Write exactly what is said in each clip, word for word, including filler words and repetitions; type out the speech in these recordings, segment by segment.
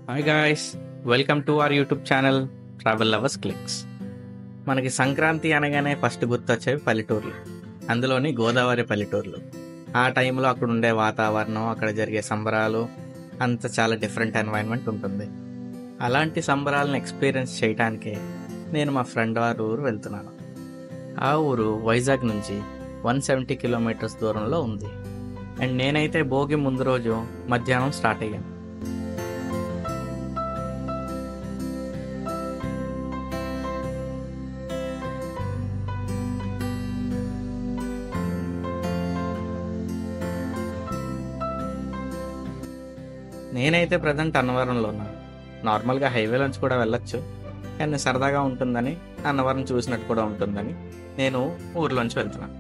Hi guys, welcome to our YouTube channel travel lovers clicks. మనకి సంక్రాంతి అనగానే first గుర్తొచ్చేవి పల్లెటూర్లు, అందులోని గోదావరి పల్లెటూర్లు. ఆ టైంలో అక్కడ ఉండే వాతావరణం, అక్కడ జరిగే సంబరాలు అంత చాలా డిఫరెంట్ ఎన్వైరన్మెంట్ ఉంటుంది. అలాంటి సంబరాలను ఎక్స్పీరియన్స్ చేయడానికే నేను మా ఫ్రెండ్ వారి ఊరు వెళ్తున్నాను. ఆ ఊరు వైజాగ్ నుంచి వన్ సెవెంటీ కిలోమీటర్స్ దూరంలో ఉంది. అండ్ నేనైతే భోగి ముందు రోజు మధ్యాహ్నం స్టార్ట్ అయ్యాను. నేనైతే ప్రజెంట్ అన్నవరంలో ఉన్నాను. నార్మల్గా హైవేలోంచి కూడా వెళ్ళొచ్చు, కానీ సరదాగా ఉంటుందని, అన్నవరం చూసినట్టు కూడా ఉంటుందని నేను ఊర్లోంచి వెళ్తున్నాను.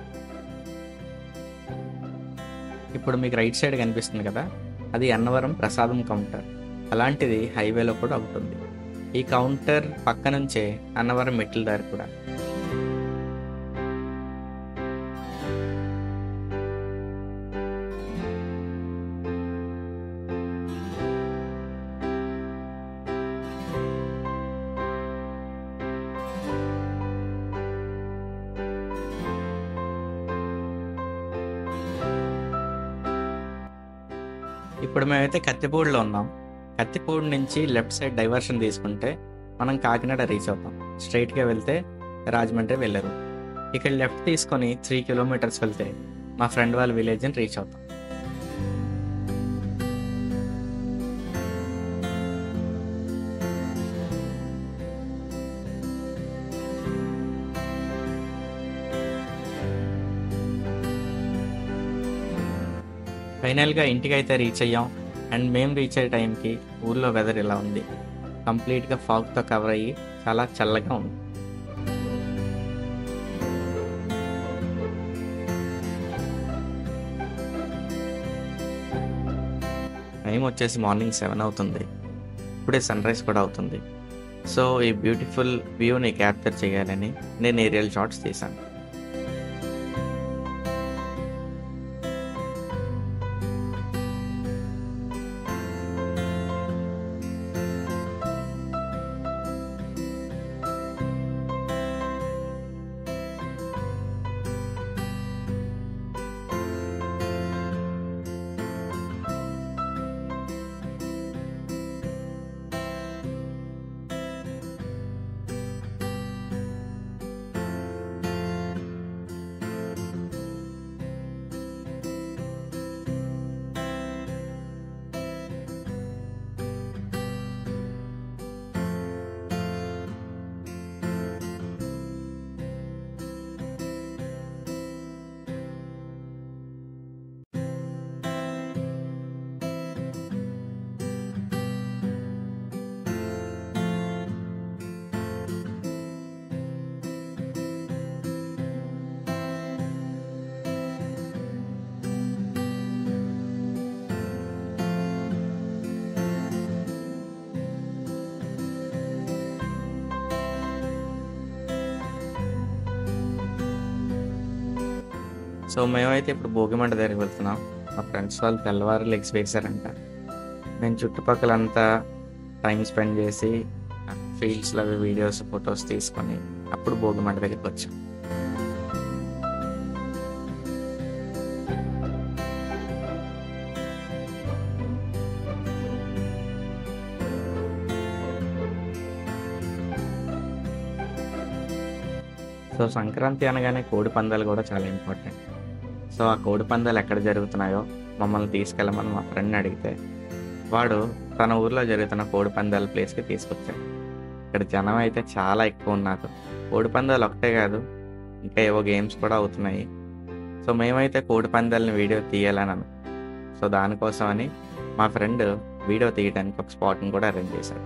ఇప్పుడు మీకు రైట్ సైడ్ కనిపిస్తుంది కదా, అది అన్నవరం ప్రసాదం కౌంటర్. అలాంటిది హైవేలో కూడా ఉంటుంది. ఈ కౌంటర్ పక్క నుంచే అన్నవరం మెట్ల దారి కూడా. ఇప్పుడు మేమైతే కత్తిపూడిలో ఉన్నాం. కత్తిపూడి నుంచి లెఫ్ట్ సైడ్ డైవర్షన్ తీసుకుంటే మనం కాకినాడ రీచ్ అవుతాం. స్ట్రైట్గా వెళ్తే రాజమండ్రి వెళ్ళరు. ఇక్కడ లెఫ్ట్ తీసుకొని త్రీ కిలోమీటర్స్ వెళ్తే మా ఫ్రెండ్ వాళ్ళ విలేజ్ని రీచ్ అవుతాం. ఫైనల్గా ఇంటికి అయితే రీచ్ అయ్యాం. అండ్ మేము రీచ్ అయ్యే టైంకి ఊర్లో వెదర్ ఇలా ఉంది, కంప్లీట్గా ఫాగ్తో కవర్ అయ్యి చాలా చల్లగా ఉంది. టైం వచ్చేసి మార్నింగ్ సెవెన్ అవుతుంది. ఇప్పుడే సన్ రైజ్ కూడా అవుతుంది. సో ఈ బ్యూటిఫుల్ వ్యూని క్యాప్చర్ చేయాలని నేను ఏరియల్ షాట్స్ తీశాను. సో మేమైతే ఇప్పుడు భోగిమంట దగ్గరికి వెళ్తున్నాం. మా ఫ్రెండ్స్ వాళ్ళు తెల్లవారు లెగ్స్ వేసారంట. నేను చుట్టుపక్కలంతా టైం స్పెండ్ చేసి ఫీల్డ్స్లో వీడియోస్, ఫొటోస్ తీసుకొని అప్పుడు భోగిమంట దగ్గరికి వచ్చాం. సో సంక్రాంతి అనగానే కోడి పందాలు కూడా చాలా ఇంపార్టెంట్. సో ఆ కోడి పందాలు ఎక్కడ జరుగుతున్నాయో మమ్మల్ని తీసుకెళ్ళమని మా ఫ్రెండ్ని అడిగితే వాడు తన ఊర్లో జరుగుతున్న కోడి పందాల ప్లేస్కి తీసుకొచ్చాడు. ఇక్కడ జనం అయితే చాలా ఎక్కువ ఉన్నారు. కోడి పందాలు ఒకటే కాదు, ఇంకా ఏవో గేమ్స్ కూడా అవుతున్నాయి. సో మేమైతే కోడి పందాలని వీడియో తీయాలని అను సో దానికోసమని మా ఫ్రెండ్ వీడియో తీయడానికి ఒక స్పాట్ని కూడా అరేంజ్ చేశాడు.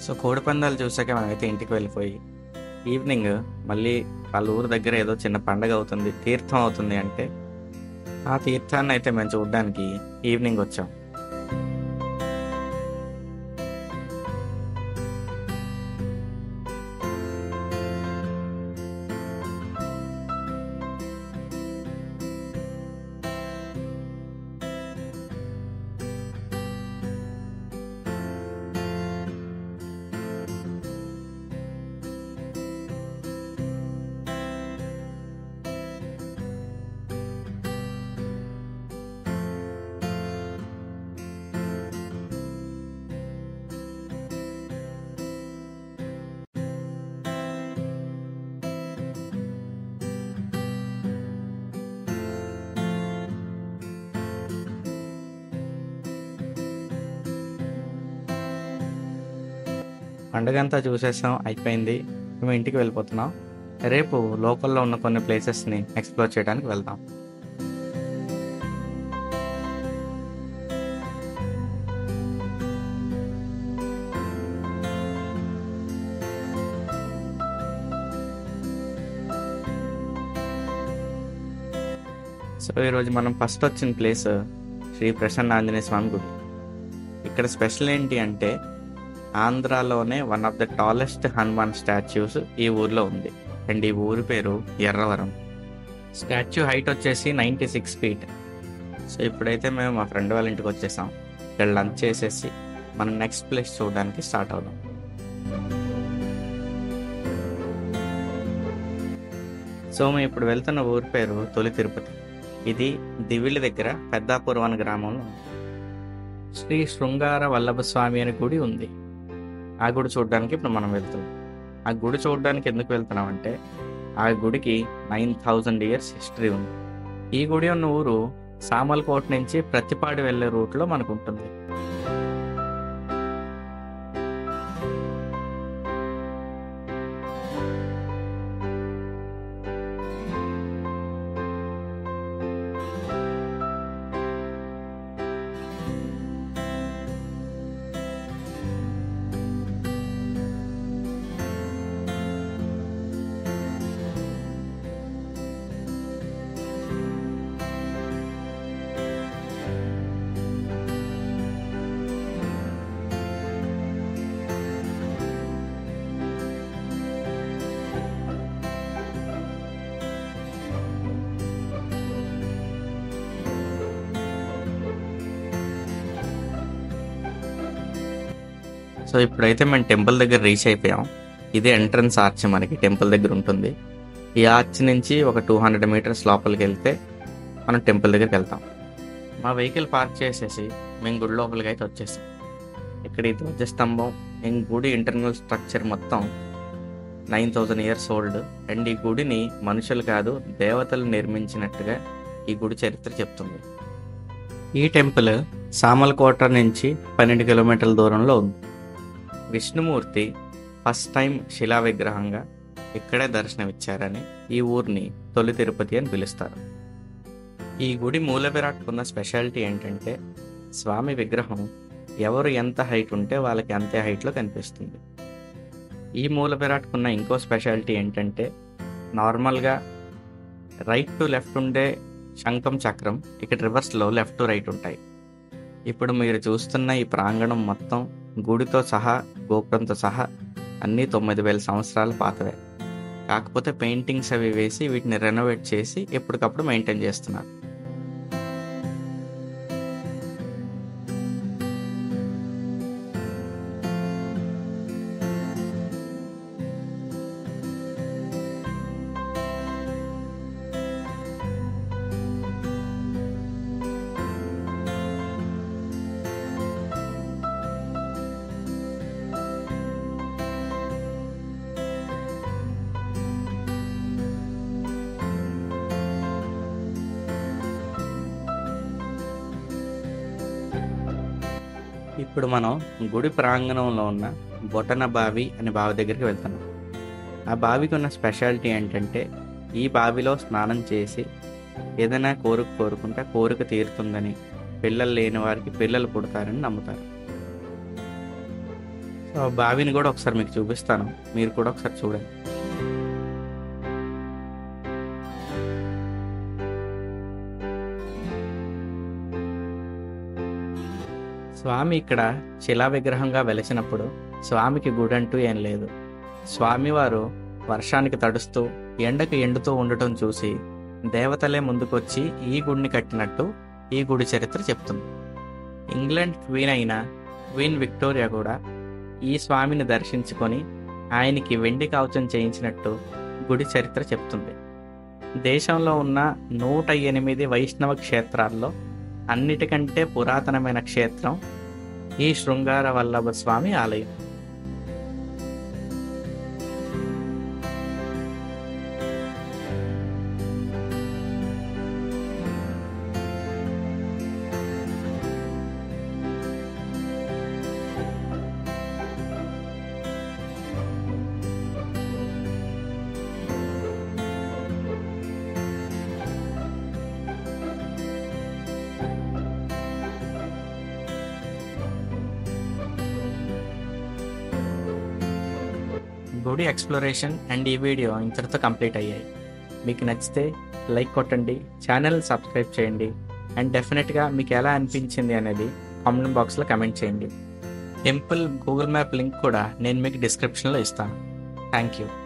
సో కోడిపందాలు చూసాక మనమైతే ఇంటికి వెళ్ళిపోయి ఈవినింగ్ మళ్ళీ వాళ్ళ ఊరు దగ్గర ఏదో చిన్న పండగ అవుతుంది, తీర్థం అవుతుంది అంటే ఆ తీర్థాన్ని అయితే మేము చూడడానికి ఈవినింగ్ వచ్చాం. పండుగ అంతా చూసేసాం, అయిపోయింది. మేము ఇంటికి వెళ్ళిపోతున్నాం. రేపు లోకల్లో ఉన్న కొన్ని ప్లేసెస్ని ఎక్స్ప్లోర్ చేయడానికి వెళ్దాం. సో ఈరోజు మనం ఫస్ట్ వచ్చిన ప్లేస్ శ్రీ ప్రసన్న ఆంజనేయ స్వామి గుడి. ఇక్కడ స్పెషల్ ఏంటి అంటే ఆంధ్రాలోనే one of the tallest Hanuman statues ఈ ఊర్లో ఉంది. అండ్ ఈ ఊరి పేరు ఎర్రవరం. స్టాచ్యూ హైట్ వచ్చేసి నైంటీ సిక్స్ ఫీట్. సో ఇప్పుడైతే మేము మా ఫ్రెండ్ వాళ్ళ ఇంటికి వచ్చేసాం. ఇక్కడ లంచ్ చేసేసి మనం నెక్స్ట్ ప్లేస్ చూడడానికి స్టార్ట్ అవుదాం. సో మేము ఇప్పుడు వెళ్తున్న ఊరి పేరు తొలి తిరుపతి. ఇది దివిలి దగ్గర పెద్దాపురం అనే గ్రామంలో ఉంది. శ్రీ శృంగార వల్లభ స్వామి అనే గుడి ఉంది. ఆ గుడి చూడడానికి ఇప్పుడు మనం వెళ్తున్నాం. ఆ గుడి చూడడానికి ఎందుకు వెళ్తున్నాం అంటే ఆ గుడికి నైన్ థౌజండ్ ఇయర్స్ హిస్టరీ ఉంది. ఈ గుడి ఉన్న ఊరు సామర్లకోట నుంచి ప్రతిపాడు వెళ్ళే రూట్లో మనకు ఉంటుంది. సో ఇప్పుడైతే మేము టెంపుల్ దగ్గర రీచ్ అయిపోయాం. ఇదే ఎంట్రన్స్ ఆర్చ్ మనకి టెంపుల్ దగ్గర ఉంటుంది. ఈ ఆర్చ్ నుంచి ఒక టూ హండ్రెడ్ మీటర్స్ లోపలికి వెళ్తే మనం టెంపుల్ దగ్గరికి వెళ్తాం. మా వెహికల్ పార్క్ చేసేసి మేము గుడి లోపలికి అయితే వచ్చేసాం. ఇక్కడ ఈ ధ్వజస్తంభం, ఈ గుడి ఇంటర్నల్ స్ట్రక్చర్ మొత్తం nine thousand years old. And ఈ గుడిని మనుషులు కాదు దేవతలు నిర్మించినట్టుగా ఈ గుడి చరిత్ర చెప్తుంది. ఈ టెంపుల్ సామర్లకోట నుంచి పన్నెండు కిలోమీటర్ల దూరంలో ఉంది. విష్ణుమూర్తి ఫస్ట్ టైం శిలా విగ్రహంగా ఇక్కడే దర్శనమిచ్చారని ఈ ఊరిని తొలి తిరుపతి అని పిలుస్తారు. ఈ గుడి మూల విరాట్కున్న స్పెషాలిటీ ఏంటంటే స్వామి విగ్రహం ఎవరు ఎంత హైట్ ఉంటే వాళ్ళకి అంతే హైట్లో కనిపిస్తుంది. ఈ మూల విరాట్కున్న ఇంకో స్పెషాలిటీ ఏంటంటే నార్మల్గా రైట్ టు లెఫ్ట్ ఉండే శంఖం చక్రం ఇక్కడ రివర్స్లో లెఫ్ట్ టు రైట్ ఉంటాయి. ఇప్పుడు మీరు చూస్తున్న ఈ ప్రాంగణం మొత్తం గుడితో సహా గోపురంతో సహా అన్నీ తొమ్మిది వేల సంవత్సరాల పాతవే. కాకపోతే పెయింటింగ్స్ అవి వేసి వీటిని రెనోవేట్ చేసి ఎప్పటికప్పుడు మెయింటైన్ చేస్తున్నారు. ఇప్పుడు మనం గుడి ప్రాంగణంలో ఉన్న బొటన బావి అనే బావి దగ్గరికి వెళ్తున్నాం. ఆ బావికి ఉన్న స్పెషాలిటీ ఏంటంటే ఈ బావిలో స్నానం చేసి ఏదైనా కోరిక కోరుకుంటే కోరిక తీరుతుందని, పిల్లలు లేని వారికి పిల్లలు పుడతారని నమ్ముతారు. సో ఆ బావిని కూడా ఒకసారి మీకు చూపిస్తాను, మీరు కూడా ఒకసారి చూడండి. స్వామి ఇక్కడ శిలా విగ్రహంగా వెలిసినప్పుడు స్వామికి గుడంటూ ఏం లేదు. స్వామివారు వర్షానికి తడుస్తూ ఎండకు ఎండుతూ ఉండటం చూసి దేవతలే ముందుకొచ్చి ఈ గుడిని కట్టినట్టు ఈ గుడి చరిత్ర చెప్తుంది. ఇంగ్లాండ్ క్వీన్ అయిన క్వీన్ విక్టోరియా కూడా ఈ స్వామిని దర్శించుకొని ఆయనకి వెండి కవచం చేయించినట్టు గుడి చరిత్ర చెప్తుంది. దేశంలో ఉన్న నూట ఎనిమిది వైష్ణవ క్షేత్రాల్లో అన్నిటికంటే పురాతనమైన క్షేత్రం ఈ శృంగార వల్లభ స్వామి ఆలయం. గుడి ఎక్స్ప్లోరేషన్ అండ్ ఈ వీడియో ఇంతటితో కంప్లీట్ అయ్యాయి. మీకు నచ్చితే లైక్ కొట్టండి, ఛానల్ సబ్స్క్రైబ్ చేయండి, అండ్ డెఫినెట్గా మీకు ఎలా అనిపించింది అనేది కామెంట్ బాక్స్లో కమెంట్ చేయండి. టెంపుల్ గూగుల్ మ్యాప్ లింక్ కూడా నేను మీకు డిస్క్రిప్షన్లో ఇస్తాను. Thank you.